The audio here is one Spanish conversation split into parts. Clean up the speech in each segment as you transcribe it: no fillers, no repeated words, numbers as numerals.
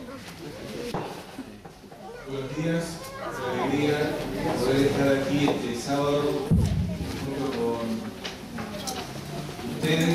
Buenos días, una alegría poder estar aquí este sábado junto con ustedes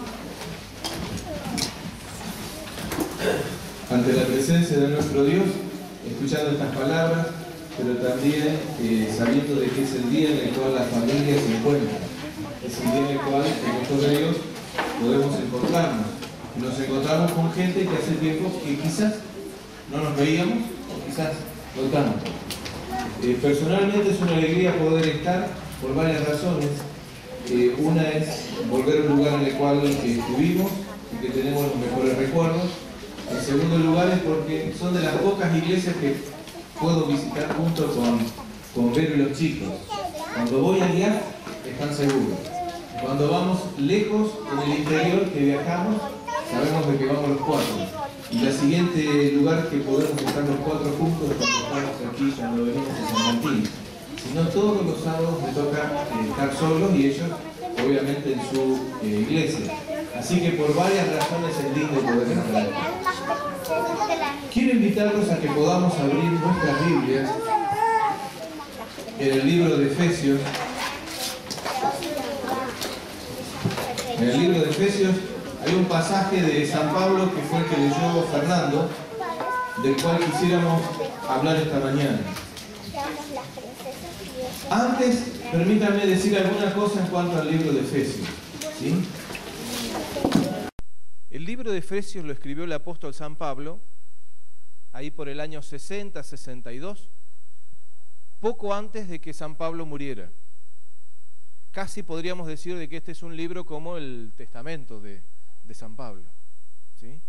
ante la presencia de nuestro Dios, escuchando estas palabras, pero también sabiendo de que es el día en el cual las familias se encuentran. Es el día en el cual, con ojos de Dios, podemos encontrarnos. Y nos encontramos con gente que hace tiempo que quizás no nos veíamos o quizás no tanto. Personalmente es una alegría poder estar por varias razones. Una es volver a un lugar en el cual estuvimos y que tenemos los mejores recuerdos. En segundo lugar es porque son de las pocas iglesias que puedo visitar junto con Vero y los chicos. Cuando voy allá están seguros. Cuando vamos lejos en el interior que viajamos, sabemos de que vamos los cuatro. Y el siguiente lugar que podemos estar los cuatro juntos es cuando estamos aquí, cuando venimos a San Martín. Si no, todos los sábados me toca estar solos y ellos, obviamente, en su iglesia. Así que por varias razones es lindo poder estar aquí. Quiero invitarlos a que podamos abrir nuestras Biblias en el libro de Efesios. En el libro de Efesios hay un pasaje de San Pablo que fue el que leyó Fernando, del cual quisiéramos hablar esta mañana. Antes, permítanme decir alguna cosa en cuanto al libro de Efesios, ¿sí? El libro de Efesios lo escribió el apóstol San Pablo, ahí por el año 60-62, poco antes de que San Pablo muriera. Casi podríamos decir de que este es un libro como el testamento de San Pablo, ¿sí?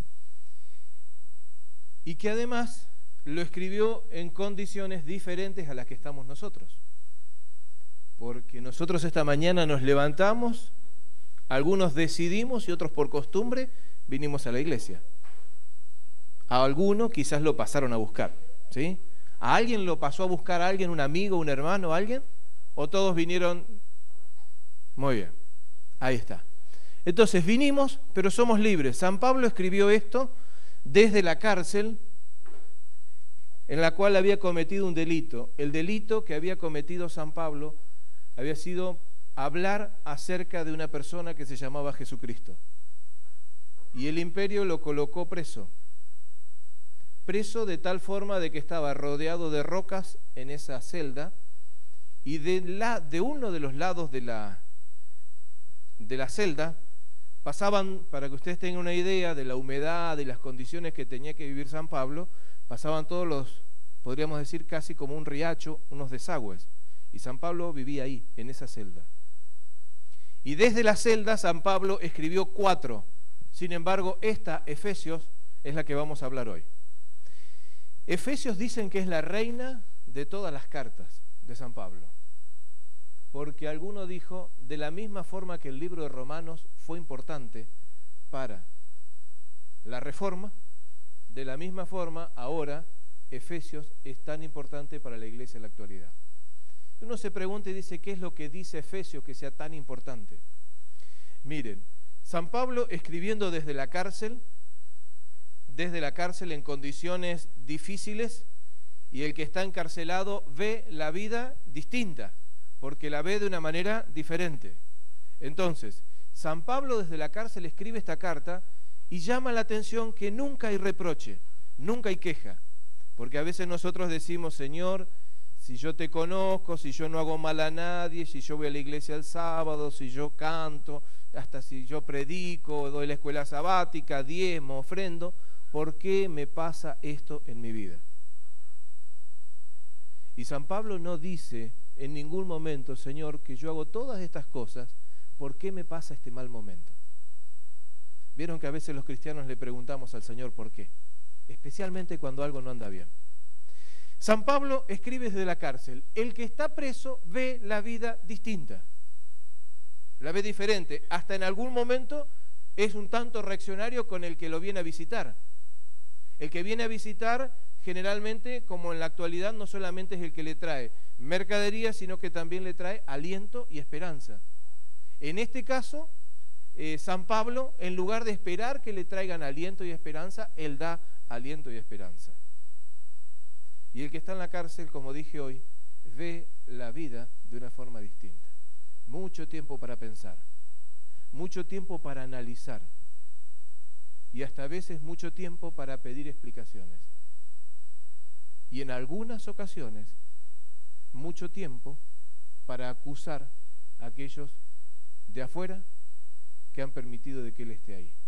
Y que además lo escribió en condiciones diferentes a las que estamos nosotros. Porque nosotros esta mañana nos levantamos, algunos decidimos y otros por costumbre vinimos a la iglesia. A alguno quizás lo pasaron a buscar, ¿sí? ¿A alguien lo pasó a buscar a alguien, un amigo, un hermano, alguien? ¿O todos vinieron? Muy bien, ahí está. Entonces vinimos, pero somos libres. San Pablo escribió esto desde la cárcel en la cual había cometido un delito. El delito que había cometido San Pablo había sido hablar acerca de una persona que se llamaba Jesucristo. Y el imperio lo colocó preso. Preso de tal forma de que estaba rodeado de rocas en esa celda y de uno de los lados de la celda pasaban, para que ustedes tengan una idea de la humedad y las condiciones que tenía que vivir San Pablo, pasaban todos los, podríamos decir casi como un riacho, unos desagües. Y San Pablo vivía ahí, en esa celda. Y desde la celda San Pablo escribió 4. Sin embargo, esta, Efesios, es la que vamos a hablar hoy. Efesios dicen que es la reina de todas las cartas de San Pablo. Porque alguno dijo, de la misma forma que el libro de Romanos fue importante para la Reforma, de la misma forma ahora Efesios es tan importante para la iglesia en la actualidad. Uno se pregunta y dice, ¿qué es lo que dice Efesios que sea tan importante? Miren, San Pablo escribiendo desde la cárcel en condiciones difíciles, y el que está encarcelado ve la vida distinta, porque la ve de una manera diferente. Entonces, San Pablo desde la cárcel escribe esta carta y llama la atención que nunca hay reproche, nunca hay queja, porque a veces nosotros decimos, Señor, si yo te conozco, si yo no hago mal a nadie, si yo voy a la iglesia el sábado, si yo canto, hasta si yo predico, doy la escuela sabática, diezmo, ofrendo, ¿por qué me pasa esto en mi vida? Y San Pablo no dice en ningún momento, Señor, que yo hago todas estas cosas, ¿por qué me pasa este mal momento? Vieron que a veces los cristianos le preguntamos al Señor por qué, especialmente cuando algo no anda bien. San Pablo escribe desde la cárcel, el que está preso ve la vida distinta, la ve diferente, hasta en algún momento es un tanto reaccionario con el que lo viene a visitar. El que viene a visitar generalmente, como en la actualidad, no solamente es el que le trae mercadería, sino que también le trae aliento y esperanza. En este caso, San Pablo, en lugar de esperar que le traigan aliento y esperanza, él da aliento y esperanza. Y el que está en la cárcel, como dije hoy, ve la vida de una forma distinta. Mucho tiempo para pensar, mucho tiempo para analizar y hasta a veces mucho tiempo para pedir explicaciones. Y en algunas ocasiones, mucho tiempo para acusar a aquellos de afuera que han permitido de que él esté ahí.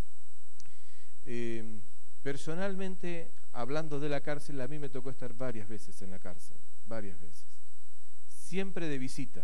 Personalmente, hablando de la cárcel, a mí me tocó estar varias veces en la cárcel, varias veces. Siempre de visita.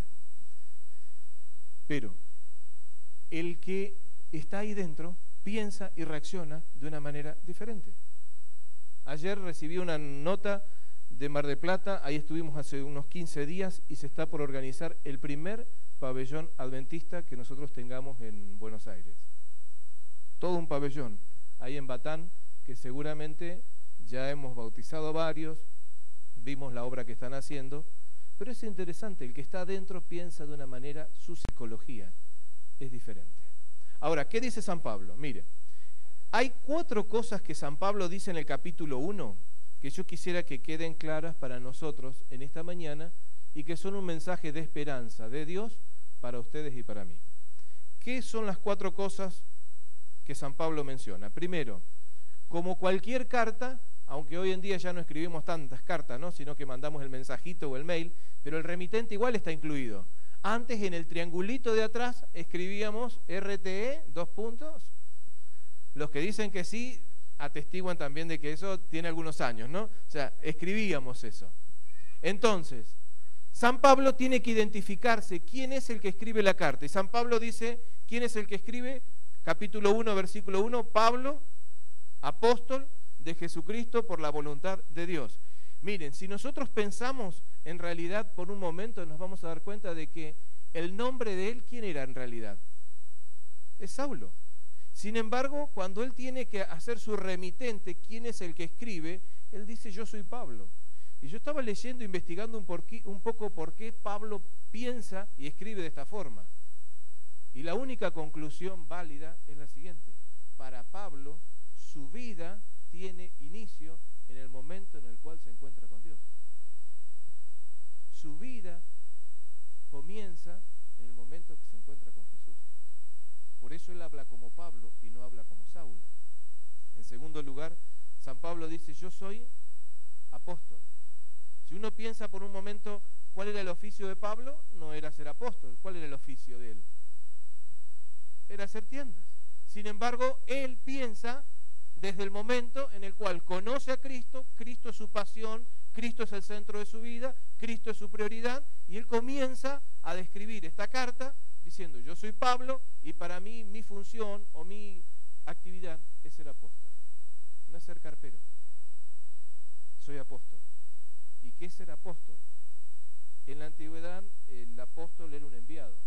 Pero el que está ahí dentro piensa y reacciona de una manera diferente. Ayer recibí una nota de Mar del Plata, ahí estuvimos hace unos 15 días y se está por organizar el primer pabellón adventista que nosotros tengamos en Buenos Aires. Todo un pabellón, ahí en Batán, que seguramente ya hemos bautizado a varios, vimos la obra que están haciendo, pero es interesante, el que está adentro piensa de una manera, su psicología es diferente. Ahora, ¿qué dice San Pablo? Mire, hay 4 cosas que San Pablo dice en el capítulo 1 que yo quisiera que queden claras para nosotros en esta mañana y que son un mensaje de esperanza de Dios para ustedes y para mí. ¿Qué son las 4 cosas que San Pablo menciona? Primero, como cualquier carta, aunque hoy en día ya no escribimos tantas cartas, ¿no?, sino que mandamos el mensajito o el mail, pero el remitente igual está incluido. Antes en el triangulito de atrás escribíamos RTE, 2 puntos. Los que dicen que sí, atestiguan también de que eso tiene algunos años, ¿no? O sea, escribíamos eso. Entonces, San Pablo tiene que identificarse quién es el que escribe la carta. Y San Pablo dice, ¿quién es el que escribe? Capítulo 1, versículo 1, Pablo, apóstol de Jesucristo por la voluntad de Dios. Miren, si nosotros pensamos en realidad por un momento, nos vamos a dar cuenta de que el nombre de él, ¿quién era en realidad? Es Saulo. Sin embargo, cuando él tiene que hacer su remitente, ¿quién es el que escribe? Él dice, yo soy Pablo. Y yo estaba leyendo, investigando un poco por qué Pablo piensa y escribe de esta forma. Y la única conclusión válida es la siguiente. Para Pablo, su vida tiene inicio en el momento en el cual se encuentra con Dios. Su vida comienza en el momento que se encuentra con Jesús. Por eso él habla como Pablo y no habla como Saulo. En segundo lugar, San Pablo dice, yo soy apóstol. Si uno piensa por un momento cuál era el oficio de Pablo, no era ser apóstol. ¿Cuál era el oficio de él? Era hacer tiendas. Sin embargo, él piensa desde el momento en el cual conoce a Cristo, Cristo es su pasión, Cristo es el centro de su vida, Cristo es su prioridad, y él comienza a describir esta carta diciendo, yo soy Pablo y para mí mi función o mi actividad es ser apóstol, no es ser carpero. Soy apóstol. ¿Y qué es ser apóstol? En la antigüedad el apóstol era un enviado.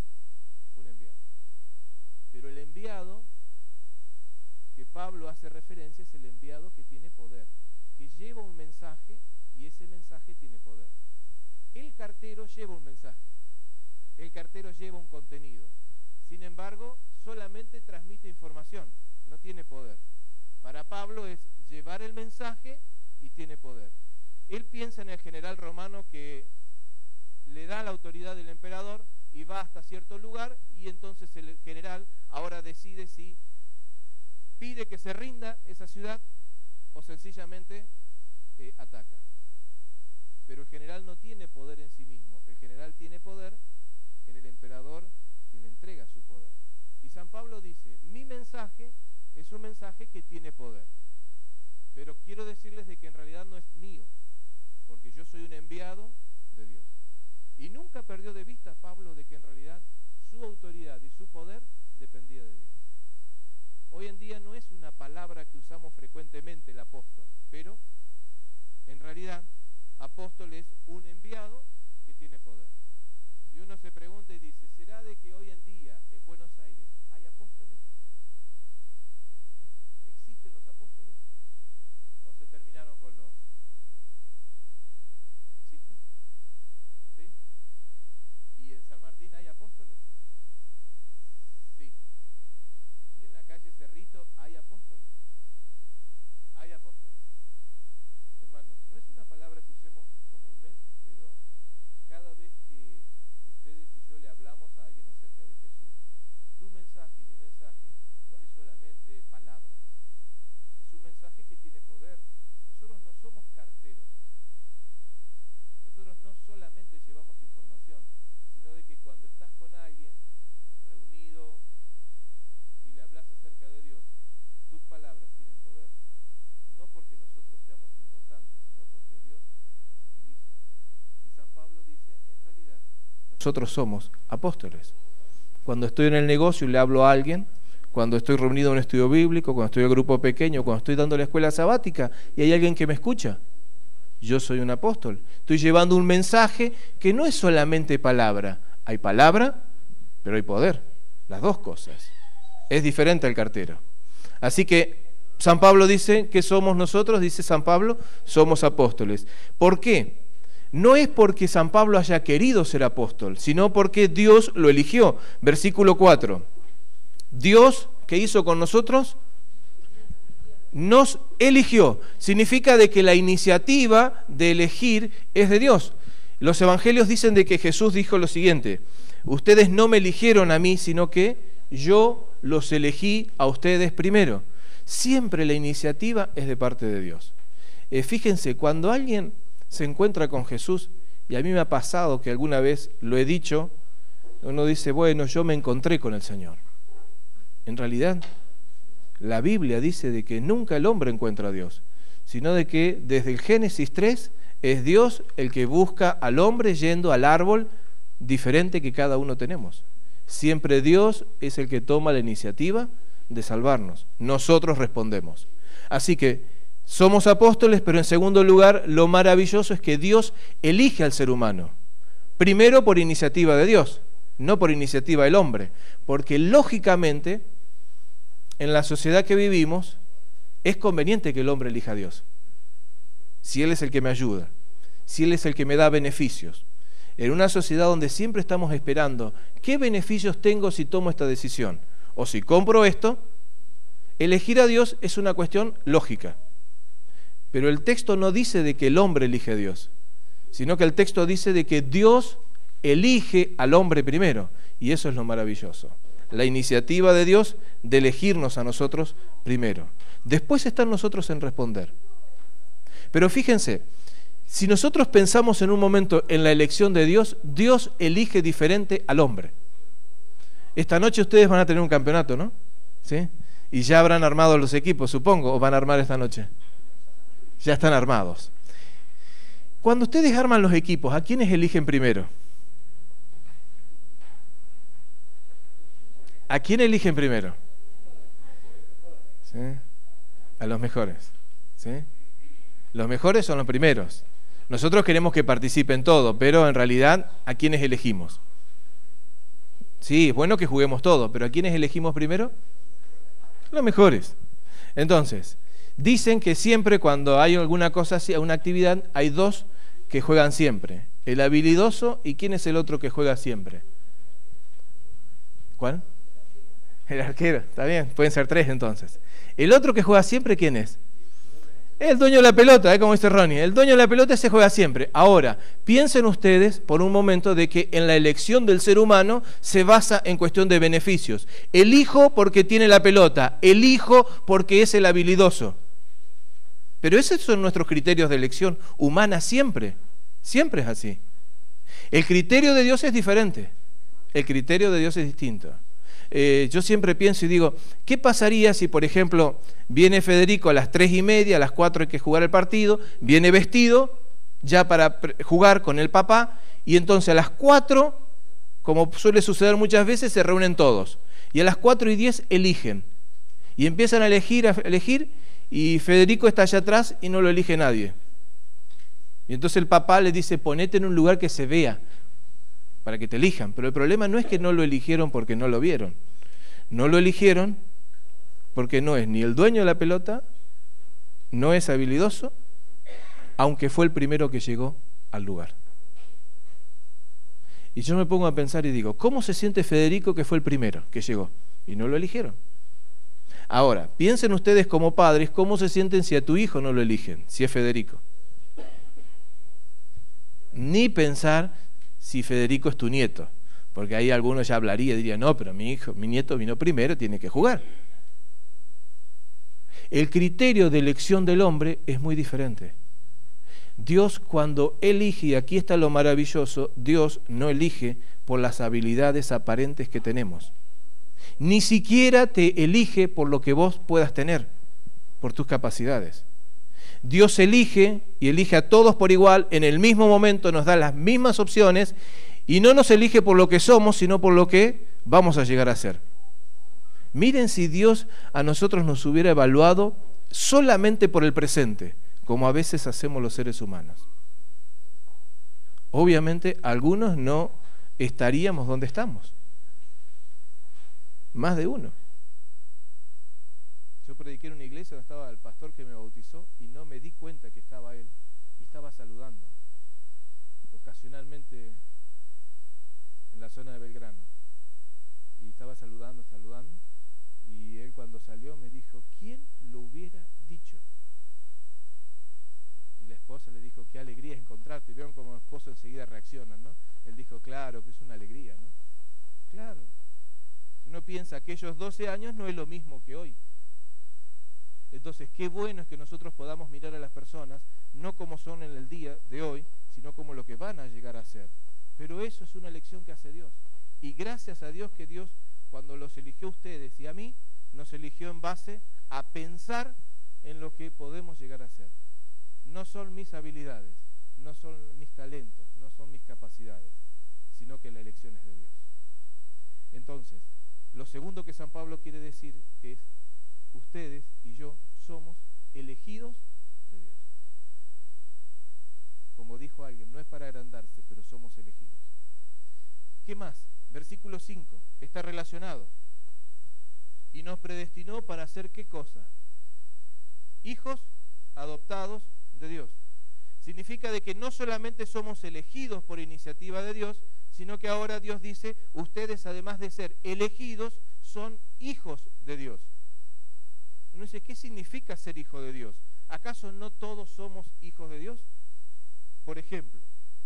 Pero el enviado que Pablo hace referencia es el enviado que tiene poder, que lleva un mensaje y ese mensaje tiene poder. El cartero lleva un mensaje, el cartero lleva un contenido. Sin embargo, solamente transmite información, no tiene poder. Para Pablo es llevar el mensaje y tiene poder. Él piensa en el general romano que le da la autoridad del emperador y va hasta cierto lugar y entonces el general ahora decide si pide que se rinda esa ciudad o sencillamente ataca. Pero el general no tiene poder en sí mismo, el general tiene poder en el emperador que le entrega su poder. Y San Pablo dice, mi mensaje es un mensaje que tiene poder, pero quiero decirles de que en realidad no es mío, porque yo soy un enviado de Dios. Y nunca perdió de vista Pablo de que en realidad su autoridad y su poder dependía de Dios. Hoy en día no es una palabra que usamos frecuentemente el apóstol, pero en realidad apóstol es un enviado que tiene poder. Y uno se pregunta y dice, ¿será de que hoy en día en Buenos Aires hay apóstoles? ¿Existen los apóstoles? ¿O se terminaron con los... ¿Existen? ¿Sí? ¿Y en San Martín hay apóstoles? Sí. nosotros somos apóstoles. Cuando estoy en el negocio y le hablo a alguien, cuando estoy reunido en un estudio bíblico, cuando estoy en un grupo pequeño, cuando estoy dando la escuela sabática y hay alguien que me escucha, yo soy un apóstol. Estoy llevando un mensaje que no es solamente palabra. Hay palabra, pero hay poder. Las dos cosas. Es diferente al cartero. Así que San Pablo dice que somos nosotros, dice San Pablo, somos apóstoles. ¿Por qué? No es porque San Pablo haya querido ser apóstol, sino porque Dios lo eligió. Versículo 4. Dios, ¿qué hizo con nosotros? Nos eligió. Significa de que la iniciativa de elegir es de Dios. Los evangelios dicen de que Jesús dijo lo siguiente: ustedes no me eligieron a mí, sino que yo los elegí a ustedes primero. Siempre la iniciativa es de parte de Dios. Fíjense, cuando alguien se encuentra con Jesús, y a mí me ha pasado que alguna vez lo he dicho, uno dice, bueno, yo me encontré con el Señor. En realidad, la Biblia dice de que nunca el hombre encuentra a Dios, sino de que desde el Génesis 3 es Dios el que busca al hombre yendo al árbol diferente que cada uno tenemos. Siempre Dios es el que toma la iniciativa de salvarnos. Nosotros respondemos. Así que somos apóstoles, pero en segundo lugar, lo maravilloso es que Dios elige al ser humano. Primero por iniciativa de Dios, no por iniciativa del hombre, porque lógicamente en la sociedad que vivimos es conveniente que el hombre elija a Dios. Si Él es el que me ayuda, si Él es el que me da beneficios. En una sociedad donde siempre estamos esperando, ¿qué beneficios tengo si tomo esta decisión? O si compro esto, elegir a Dios es una cuestión lógica. Pero el texto no dice de que el hombre elige a Dios, sino que el texto dice de que Dios elige al hombre primero. Y eso es lo maravilloso. La iniciativa de Dios de elegirnos a nosotros primero. Después está en nosotros en responder. Pero fíjense, si nosotros pensamos en un momento en la elección de Dios, Dios elige diferente al hombre. Esta noche ustedes van a tener un campeonato, ¿no? ¿Sí? Y ya habrán armado los equipos, supongo, o van a armar esta noche. Ya están armados. Cuando ustedes arman los equipos, ¿a quiénes eligen primero? ¿A quién eligen primero? ¿Sí? A los mejores. ¿Sí? Los mejores son los primeros. Nosotros queremos que participen todos, pero en realidad, ¿a quiénes elegimos? Sí, es bueno que juguemos todos, pero ¿a quiénes elegimos primero? Los mejores. Entonces, dicen que siempre cuando hay alguna cosa así, una actividad, hay dos que juegan siempre. El habilidoso y ¿quién es el otro que juega siempre? ¿Cuál? El arquero, está bien, pueden ser tres entonces. El otro que juega siempre, ¿quién es? El dueño de la pelota, como dice Ronnie. El dueño de la pelota se juega siempre. Ahora, piensen ustedes por un momento de que en la elección del ser humano se basa en cuestión de beneficios. Elijo porque tiene la pelota, elijo porque es el habilidoso. Pero esos son nuestros criterios de elección humana siempre. Siempre es así. El criterio de Dios es diferente. El criterio de Dios es distinto. Yo siempre pienso y digo, ¿qué pasaría si, por ejemplo, viene Federico a las 3:30, a las 4 hay que jugar el partido, viene vestido ya para jugar con el papá, y entonces a las 4, como suele suceder muchas veces, se reúnen todos, y a las 4:10 eligen, y empiezan a elegir, y Federico está allá atrás y no lo elige nadie. Y entonces el papá le dice, ponete en un lugar que se vea, para que te elijan. Pero el problema no es que no lo eligieron porque no lo vieron. No lo eligieron porque no es ni el dueño de la pelota, no es habilidoso, aunque fue el primero que llegó al lugar. Y yo me pongo a pensar y digo, ¿cómo se siente Federico que fue el primero que llegó? Y no lo eligieron. Ahora, piensen ustedes como padres, ¿cómo se sienten si a tu hijo no lo eligen, si es Federico? Ni pensar si Federico es tu nieto, porque ahí algunos ya hablaría y diría, no, pero mi nieto vino primero, tiene que jugar. El criterio de elección del hombre es muy diferente. Dios, cuando elige, y aquí está lo maravilloso, Dios no elige por las habilidades aparentes que tenemos. Ni siquiera te elige por lo que vos puedas tener, por tus capacidades. Dios elige y elige a todos por igual, en el mismo momento nos da las mismas opciones Y no nos elige por lo que somos, sino por lo que vamos a llegar a ser. Miren si Dios a nosotros nos hubiera evaluado solamente por el presente, como a veces hacemos los seres humanos. Obviamente, algunos no estaríamos donde estamos. Más de uno. Yo prediqué en una iglesia donde estaba el pastor que me bautizó y no me di cuenta que estaba él y estaba saludando. Ocasionalmente en la zona de Belgrano. Y estaba saludando. Y él cuando salió me dijo, ¿quién lo hubiera dicho? Y la esposa le dijo, qué alegría encontrarte. Vieron cómo los esposos enseguida reaccionan, ¿no? Él dijo, claro, que es una alegría, ¿no? Claro. Uno piensa, aquellos 12 años no es lo mismo que hoy. Entonces, qué bueno es que nosotros podamos mirar a las personas, no como son en el día de hoy, sino como lo que van a llegar a ser. Pero eso es una elección que hace Dios. Y gracias a Dios que Dios, cuando los eligió a ustedes y a mí, nos eligió en base a pensar en lo que podemos llegar a ser. No son mis habilidades, no son mis talentos, no son mis capacidades, sino que la elección es de Dios. Entonces, lo segundo que San Pablo quiere decir es, ustedes y yo somos elegidos de Dios. Como dijo alguien, no es para agrandarse, pero somos elegidos. ¿Qué más? Versículo 5, está relacionado. Y nos predestinó para hacer ¿qué cosa? Hijos adoptados de Dios. Significa de que no solamente somos elegidos por iniciativa de Dios, sino que ahora Dios dice, ustedes además de ser elegidos, son hijos de Dios. Uno dice, ¿qué significa ser hijo de Dios? ¿Acaso no todos somos hijos de Dios? Por ejemplo,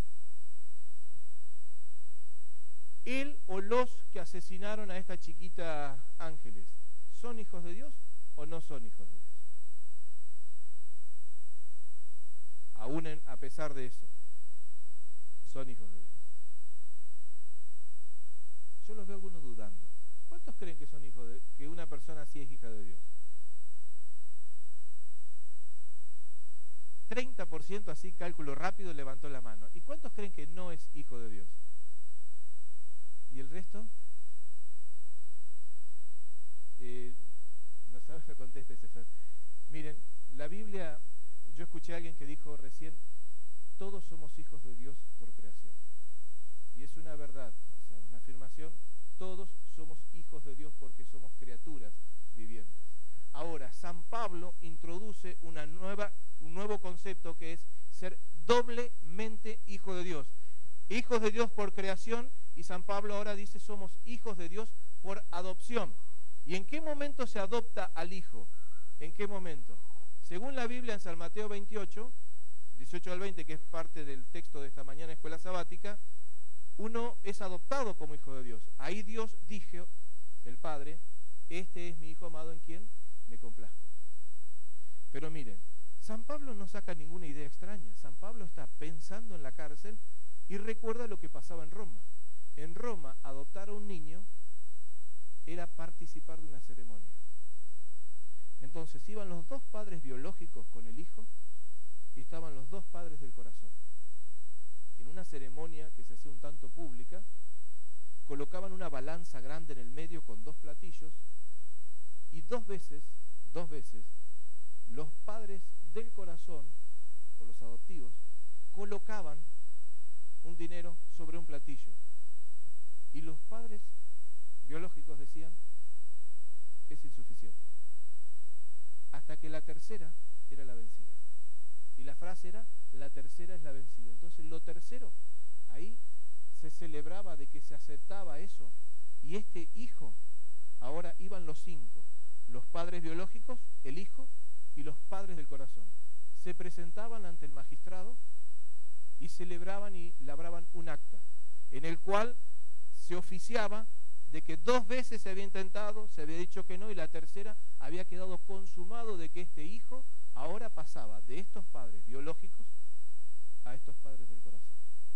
él o los que asesinaron a esta chiquita Ángeles, ¿son hijos de Dios o no son hijos de Dios? Aún a pesar de eso, son hijos de Dios. Yo los veo algunos dudando. ¿Cuántos creen que son hijos de, que una persona así es hija de Dios? 30% así, cálculo rápido, levantó la mano. ¿Y cuántos creen que no es hijo de Dios? ¿Y el resto? No sabes, no conteste, Sefer. Miren, la Biblia, yo escuché a alguien que dijo recién, todos somos hijos de Dios por creación. Y es una verdad, o sea, una afirmación, todos somos hijos de Dios porque somos criaturas vivientes. Ahora, San Pablo introduce un nuevo concepto que es ser doblemente hijo de Dios. Hijos de Dios por creación, y San Pablo ahora dice somos hijos de Dios por adopción. ¿Y en qué momento se adopta al hijo? ¿En qué momento? Según la Biblia en San Mateo 28, 18 al 20, que es parte del texto de esta mañana escuela sabática, uno es adoptado como hijo de Dios. Ahí Dios dijo, el Padre, este es mi hijo amado en quien me complazco. Pero miren, San Pablo no saca ninguna idea extraña. San Pablo está pensando en la cárcel y recuerda lo que pasaba en Roma. En Roma, adoptar a un niño era participar de una ceremonia. Entonces iban los dos padres biológicos con el hijo y estaban los dos padres del corazón. En una ceremonia que se hacía un tanto pública, colocaban una balanza grande en el medio con dos platillos y dos veces, los padres del corazón, o los adoptivos, colocaban un dinero sobre un platillo. Y los padres biológicos decían, es insuficiente. Hasta que la tercera era la vencida. Y la frase era, la tercera es la vencida. Entonces lo tercero, ahí se celebraba de que se aceptaba eso. Y este hijo, ahora iban los cinco, los padres biológicos, el hijo y los padres del corazón. Se presentaban ante el magistrado y celebraban y labraban un acta, en el cual se oficiaba de que dos veces se había intentado, se había dicho que no, y la tercera había quedado consumado de que este hijo ahora pasaba de estos padres biológicos a estos padres del corazón.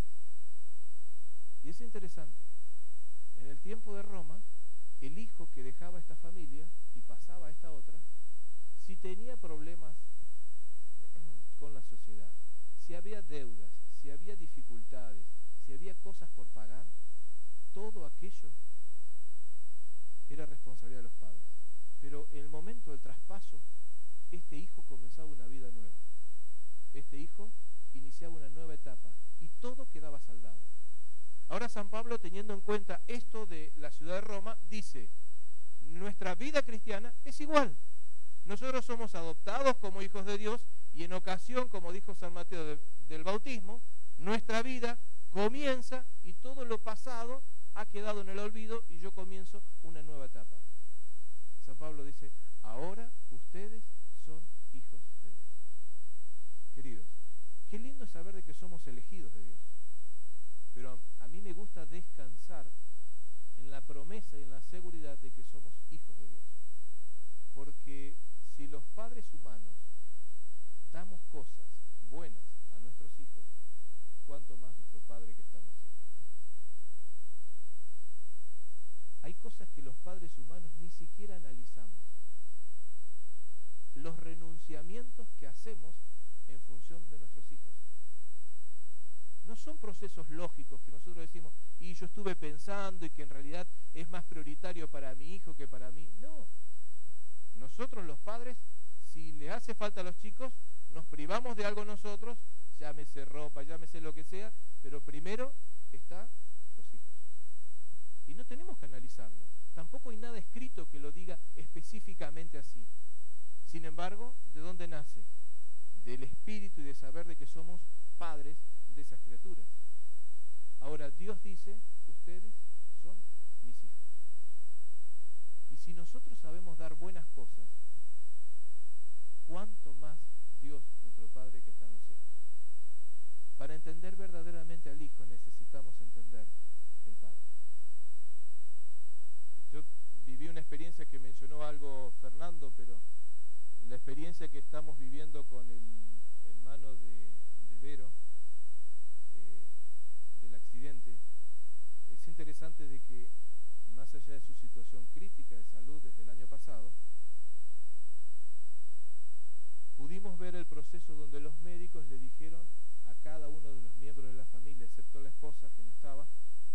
Y es interesante, en el tiempo de Roma, el hijo que dejaba esta familia y pasaba a esta otra, si tenía problemas con la sociedad, si había deudas, si había dificultades, si había cosas por pagar, todo aquello era responsabilidad de los padres. Pero en el momento del traspaso, este hijo comenzaba una vida nueva. Este hijo iniciaba una nueva etapa y todo quedaba saldado. Ahora San Pablo, teniendo en cuenta esto de la ciudad de Roma, dice, nuestra vida cristiana es igual. Nosotros somos adoptados como hijos de Dios y en ocasión, como dijo San Mateo del bautismo, nuestra vida comienza y todo lo pasado ha quedado en el olvido y yo comienzo una nueva etapa. San Pablo dice, ahora ustedes son hijos de Dios. Queridos, qué lindo es saber de que somos elegidos de Dios. Pero a mí me gusta descansar en la promesa y en la seguridad de que somos hijos de Dios. Porque si los padres humanos damos cosas buenas a nuestros hijos, cuánto más nuestro Padre que está en los cielos. Hay cosas que los padres humanos ni siquiera analizamos. Los renunciamientos que hacemos en función de nuestros hijos. No son procesos lógicos que nosotros decimos, y yo estuve pensando y que en realidad es más prioritario para mi hijo que para mí. No. Nosotros los padres, si le hace falta a los chicos, nos privamos de algo nosotros, llámese ropa, llámese lo que sea, pero primero están los hijos. Y no tenemos que analizarlo. Tampoco hay nada escrito que lo diga específicamente así. Sin embargo, ¿de dónde nace? Del espíritu y de saber de que somos padres de esas criaturas. Ahora Dios dice, ustedes son mis hijos. Y si nosotros sabemos dar buenas cosas, ¿cuánto más Dios, nuestro Padre que está en los cielos? Para entender verdaderamente al Hijo necesitamos entender el Padre. Yo viví una experiencia que mencionó algo Fernando, pero la experiencia que estamos viviendo con el hermano de Vero, del accidente, es interesante de que más allá de su situación crítica de salud desde el año pasado, pudimos ver el proceso donde los médicos le dijeron a cada uno de los miembros de la familia, excepto la esposa que no estaba,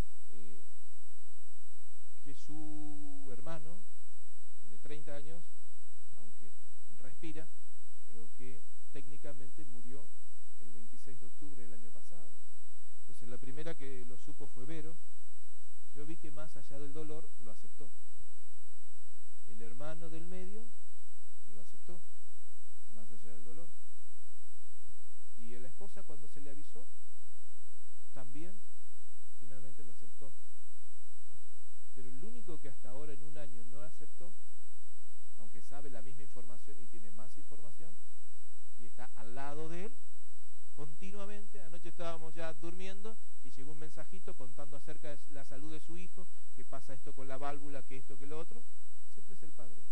que su hermano de 30 años, aunque respira, pero que técnicamente murió el 26 de octubre del año pasado. Entonces la primera que lo supo fue Vero. Yo vi que más allá del dolor lo aceptó. El hermano del medio lo aceptó, más allá del dolor. Y la esposa, cuando se le avisó, también finalmente lo aceptó. Pero el único que hasta ahora en un año no aceptó, aunque sabe la misma información y tiene más información, y está al lado de él, continuamente, anoche estábamos ya durmiendo y llegó un mensajito contando acerca de la salud de su hijo, que pasa esto con la válvula, que esto, que lo otro, siempre es el padre.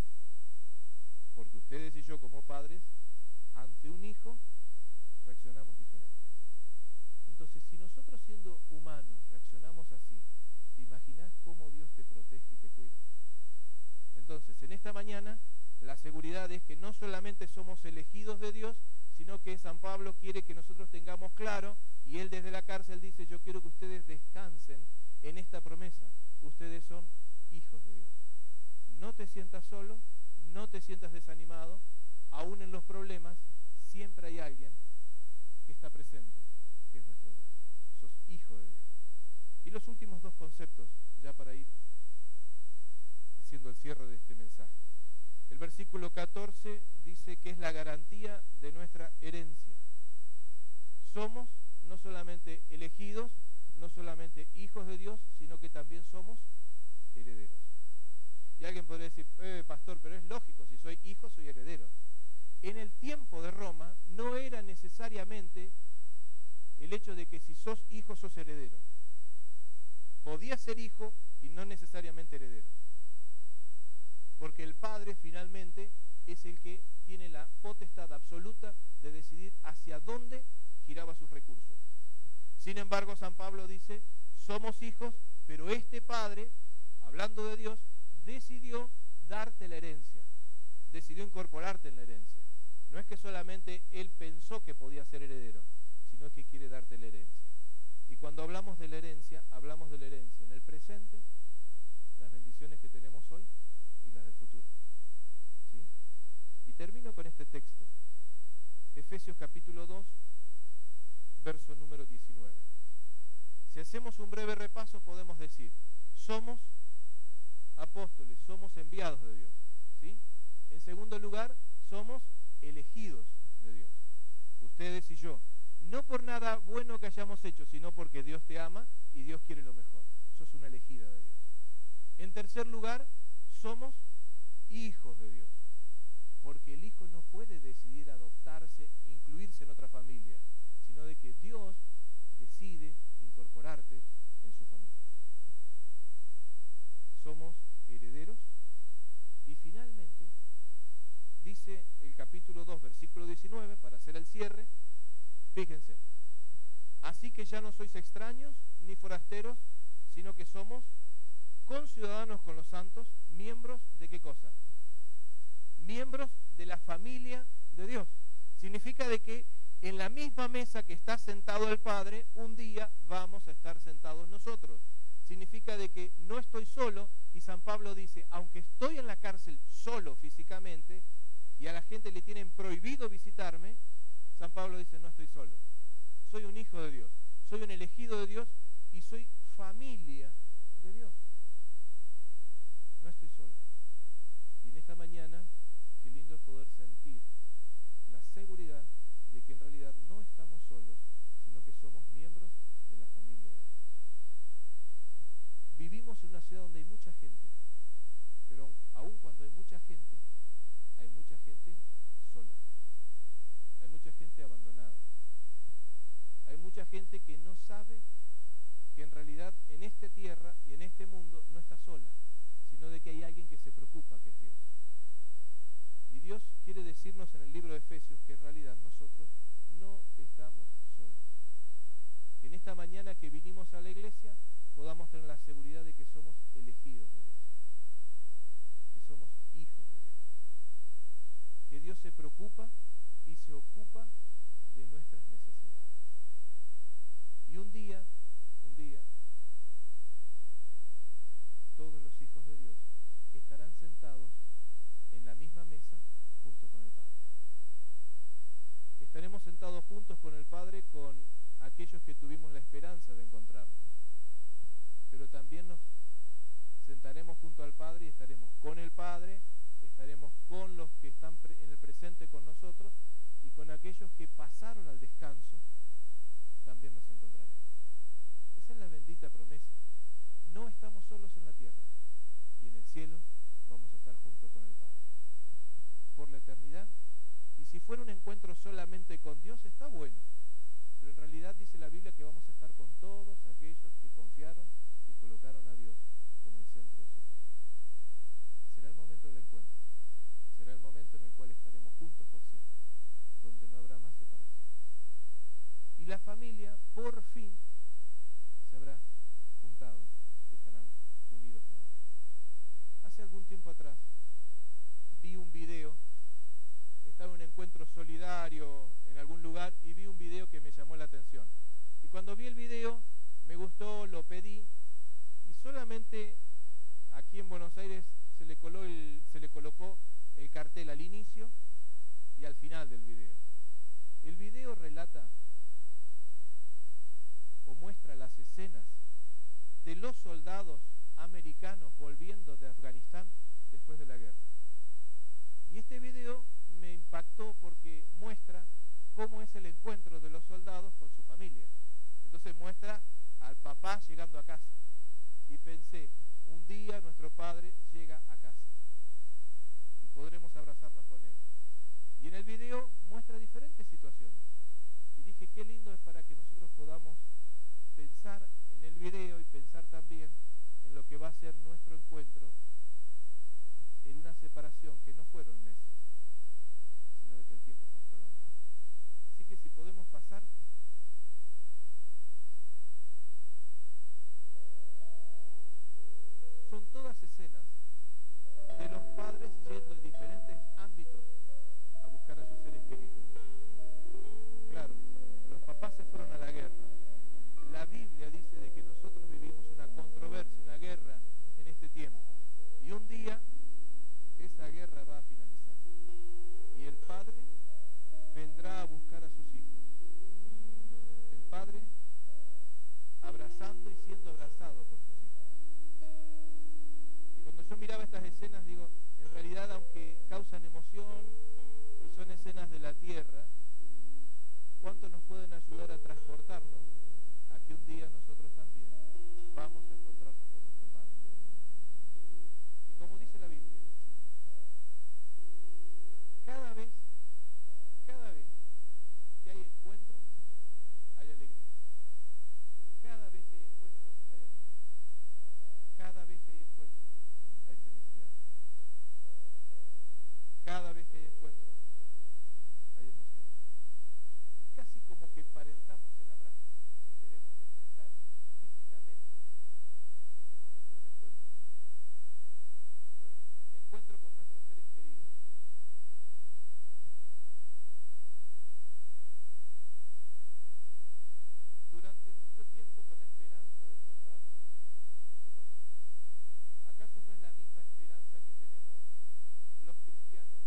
Porque ustedes y yo como padres, ante un hijo, reaccionamos diferente. Entonces, si nosotros siendo humanos reaccionamos así, ¿te imaginas cómo Dios te protege y te cuida? Entonces, en esta mañana, la seguridad es que no solamente somos elegidos de Dios, sino que San Pablo quiere que nosotros tengamos claro, y él desde la cárcel dice, yo quiero que ustedes descansen en esta promesa. Ustedes son hijos de Dios. No te sientas solo, no te sientas desanimado, aún en los problemas, siempre hay alguien que está presente, que es nuestro Dios. Sos hijo de Dios. Y los últimos dos conceptos, ya para ir haciendo el cierre de este mensaje. El versículo 14 dice que es la garantía de nuestra herencia. Somos no solamente elegidos, no solamente hijos de Dios, sino que también somos herederos. Y alguien podría decir, pastor, pero es lógico, si soy hijo, soy heredero. En el tiempo de Roma no era necesariamente el hecho de que si sos hijo, sos heredero. Podías ser hijo y no necesariamente heredero. Porque el padre finalmente es el que tiene la potestad absoluta de decidir hacia dónde giraba sus recursos. Sin embargo, San Pablo dice, somos hijos, pero este padre, hablando de Dios, decidió darte la herencia, decidió incorporarte en la herencia. No es que solamente él pensó que podía ser heredero, sino que quiere darte la herencia. Y Y cuando hablamos de la herencia en el presente, las bendiciones que tenemos hoy y las del futuro. ¿Sí? Y termino con este texto. Efesios capítulo 2, verso número 19. Si hacemos un breve repaso, podemos decir, somos apóstoles, somos enviados de Dios. ¿Sí? En segundo lugar, somos elegidos de Dios. Ustedes y yo. No por nada bueno que hayamos hecho, sino porque Dios te ama y Dios quiere lo mejor. Sos una elegida de Dios. En tercer lugar, somos hijos de Dios. Porque el hijo no puede decidir adoptarse, incluirse en otra familia, sino de que Dios decide incorporarte en su familia. Somos herederos y finalmente, dice el capítulo 2, versículo 19, para hacer el cierre, fíjense, así que ya no sois extraños ni forasteros, sino que somos conciudadanos con los santos, miembros de ¿qué cosa? Miembros de la familia de Dios. Significa de que en la misma mesa que está sentado el Padre, un día vamos a estar sentados nosotros. Significa de que no estoy solo, y San Pablo dice, aunque estoy en la cárcel solo físicamente, y a la gente le tienen prohibido visitarme, San Pablo dice, no estoy solo. Soy un hijo de Dios, soy un elegido de Dios y soy familia de Dios. No estoy solo. Y en esta mañana, qué lindo es poder sentir la seguridad de que en realidad no estamos solos, sino que somos miembros de la familia de Dios. Vivimos en una ciudad donde hay mucha gente, pero aun cuando hay mucha gente sola. Hay mucha gente abandonada. Hay mucha gente que no sabe que en realidad en esta tierra y en este mundo no está sola, sino de que hay alguien que se preocupa, que es Dios. Y Dios quiere decirnos en el libro de Efesios que en realidad nosotros no estamos solos. Que en esta mañana que vinimos a la iglesia podamos tener la seguridad de que somos elegidos de Dios, que somos hijos de Dios, que Dios se preocupa y se ocupa de nuestras necesidades. Y un día, todos los hijos de Dios estarán sentados en la misma mesa junto con el Padre. Estaremos sentados juntos con el Padre con aquellos que tuvimos la esperanza de encontrarnos. Pero también nos sentaremos junto al Padre y estaremos con el Padre, estaremos con los que están en el presente con nosotros y con aquellos que pasaron al descanso, también nos encontraremos. Esa es la bendita promesa. No estamos solos en la tierra y en el cielo vamos a estar junto con el Padre por la eternidad. Y si fuera un encuentro solamente con Dios, está bueno, pero en realidad dice la Biblia que vamos a estar con todos aquellos que confiaron y colocaron a Dios como el centro de sus vidas. Será el momento del encuentro, será el momento en el cual estaremos juntos por siempre, donde no habrá más separación. Y la familia, por fin, se habrá juntado y estarán unidos nuevamente. Hace algún tiempo atrás vi un video, estaba en un encuentro solidario en algún lugar y vi un video que me llamó la atención. Y cuando vi el video, me gustó, lo pedí, y solamente aquí en Buenos Aires se le colocó el cartel al inicio y al final del video. El video relata o muestra las escenas de los soldados americanos volviendo de Afganistán después de la guerra. Y este video me impactó porque muestra cómo es el encuentro de los soldados con su familia. Entonces muestra al papá llegando a casa. Y pensé, un día nuestro padre llega a casa y podremos abrazarnos con él. Y en el video muestra diferentes situaciones. Y dije, qué lindo es para que nosotros podamos pensar en el video y pensar también en lo que va a ser nuestro encuentro en una separación que no fueron meses, sino de que el tiempo es más prolongado. Así que si podemos pasar. Son todas escenas de los padres yendo en diferentes ámbitos a buscar a sus seres queridos. Claro, los papás se fueron a la guerra. La Biblia lejanas de la tierra, cuánto nos pueden ayudar a transportarnos a que un día nosotros también vamos a encontrarnos con nuestro Padre. Y como dice la Biblia, cada vez que hay encuentro, hay alegría. Cada vez que hay encuentro, hay alegría. Cada vez que hay encuentro, hay felicidad. Cada vez que hay encuentro, hay emoción. Y casi como que emparentamos el abrazo y queremos expresar físicamente ese momento del encuentro con Dios. Me encuentro con nuestros seres queridos. Durante mucho tiempo con la esperanza de encontrarse con su papá. ¿Acaso no es la misma esperanza que tenemos los cristianos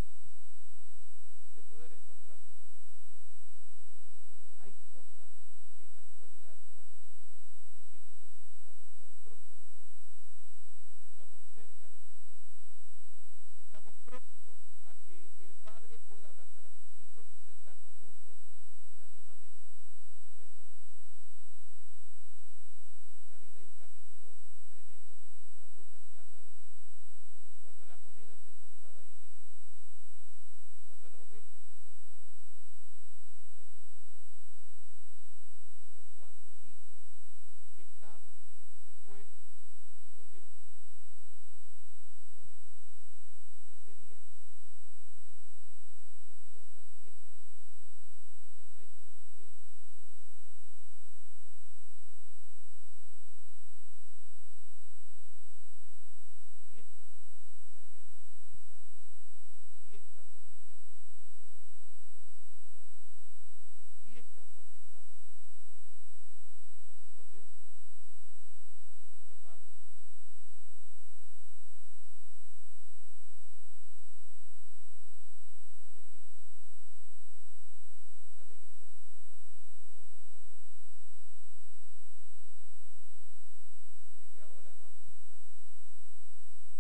de poder encontrarnos con nuestro Dios? Hay cosas que en la actualidad muestran de que nosotros estamos muy pronto al encuentro. Estamos cerca de ese encuentro. Estamos próximos a que el Padre pueda abrazar a sus hijos y sentarnos juntos en la misma mesa en el reino de los cielos. En la Biblia hay un capítulo tremendo que es el de San Lucas, que habla de que cuando la moneda es encontrada hay alegría, cuando la oveja es encontrada hay felicidad, pero cuando el hijo que estaba se fue y volvió, dice ahora hay dolor. Y ese día es un día de la fiesta en el reino de los cielos, y ese día y el año cuando nos habremos encontrado con nuestro Dios. Fiesta porque la guerra ha finalizado, fiesta porque ya somos herederos de las cosas celestiales, fiesta porque estamos en la familia, estamos con Dios, nuestro Padre, y con nuestros seres amados. Alegría. Alegría de saber de que todo ya ha terminado y de que ahora vamos a estar juntos.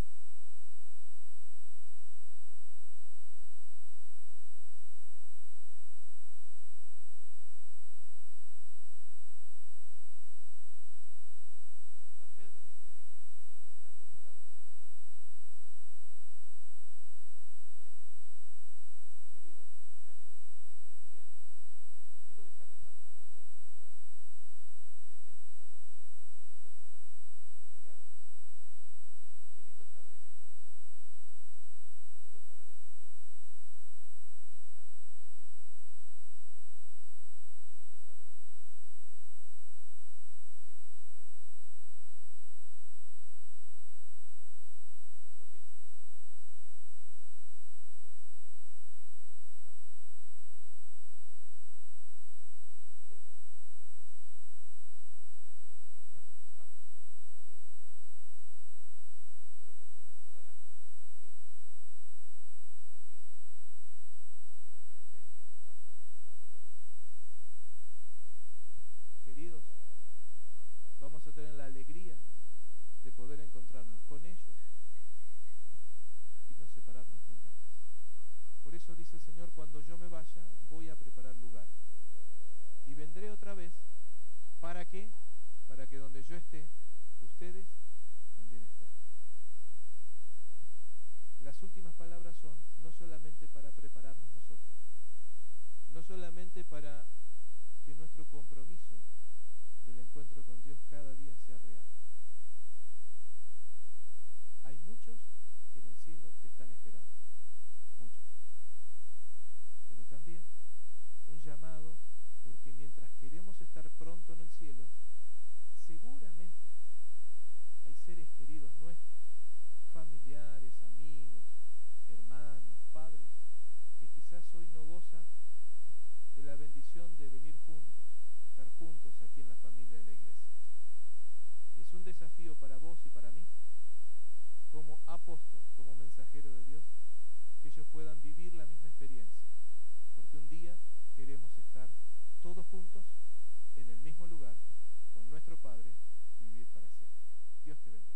San Pedro dice de que el Señor vendrá como ladrón en la noche y sus días son perdidos. Como en este día. Queridos, yo en este día no quiero dejar de pasar la oportunidad de mencionar lo siguiente. Qué lindo saber de que somos enviados del Señor. Qué lindo saber de que somos elegidos. Qué lindo saber de que Dios te hizo hija o hijo. Qué lindo saber de que somos herederos. Y qué lindo saber de que somos amigos. Cuando pienso que somos familia, un día tendremos la oportunidad de encontrarnos con Dios. Un día te vas a encontrar con Jesús, un día te vas a encontrar con los santos juntos de la Biblia, pero por sobre todas las cosas aquellos que en el presente hemos pasado por la dolorosa experiencia de despedir a seres queridos, vamos a tener la alegría de poder encontrarnos con ellos y no separarnos nunca más. Por eso dice el Señor, cuando yo me vaya, voy a preparar lugar. Y vendré otra vez, ¿para qué? Para que donde yo esté, ustedes también estén. Las últimas palabras son no solamente para prepararnos nosotros, no solamente para que nuestro compromiso del encuentro con Dios cada día sea real. Hay muchos que en el cielo te están esperando, muchos. Pero también un llamado, porque mientras queremos estar pronto en el cielo, seguramente hay seres queridos nuestros, familiares, amigos, hermanos, padres, que quizás hoy no gozan de la bendición de venir juntos, de estar juntos aquí en la familia de la iglesia. Y es un desafío para vos y para mí, como apóstol, como mensajero de Dios, que ellos puedan vivir la misma experiencia, porque un día queremos estar todos juntos en el mismo lugar con nuestro Padre y vivir para siempre. Dios te bendiga.